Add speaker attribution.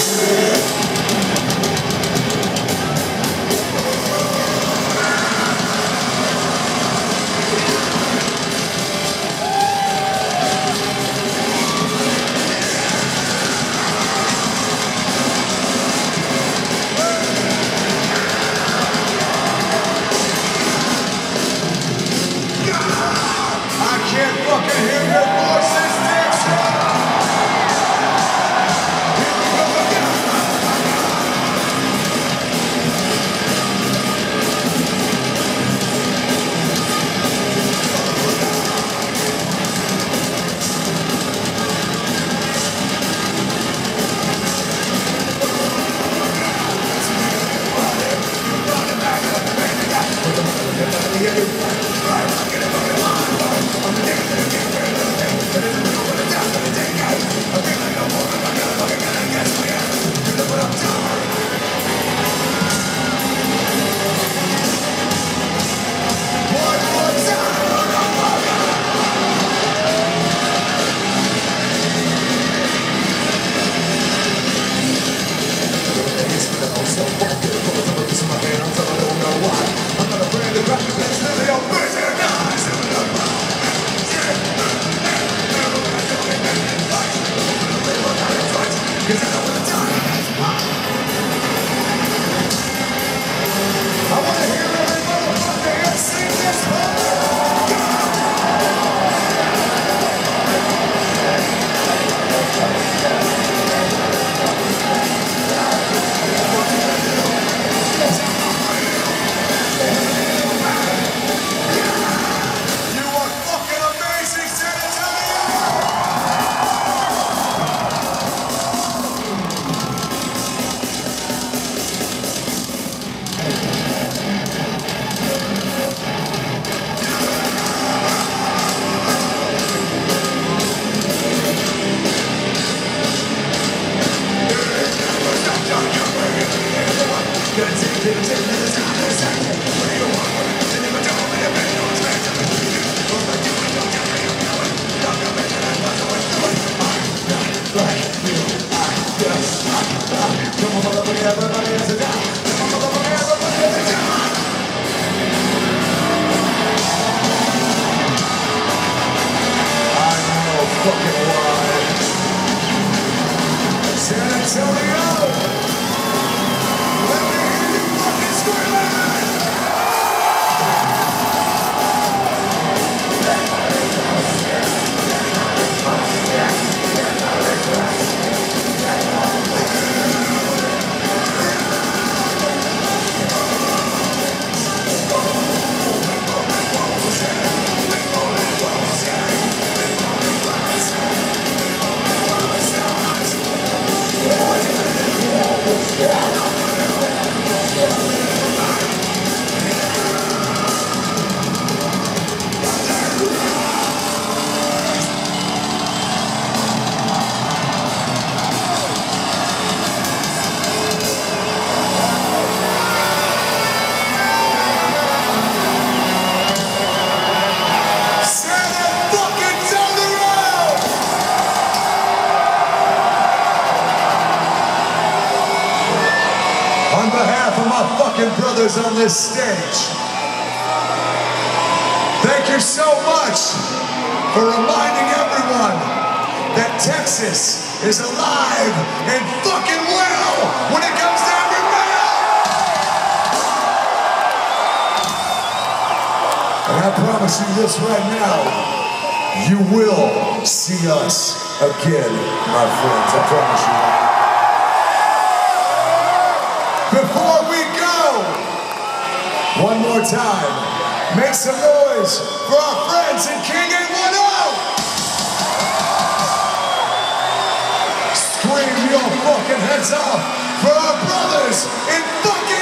Speaker 1: On behalf of my fucking brothers on this stage, thank you so much for reminding everyone that Texas is alive and fucking well when it comes to heavy metal. And I promise you this right now, you will see us again, my friends. I promise you that. Before we go, one more time, make some noise for our friends in King 810! Scream your fucking heads off for our brothers in fucking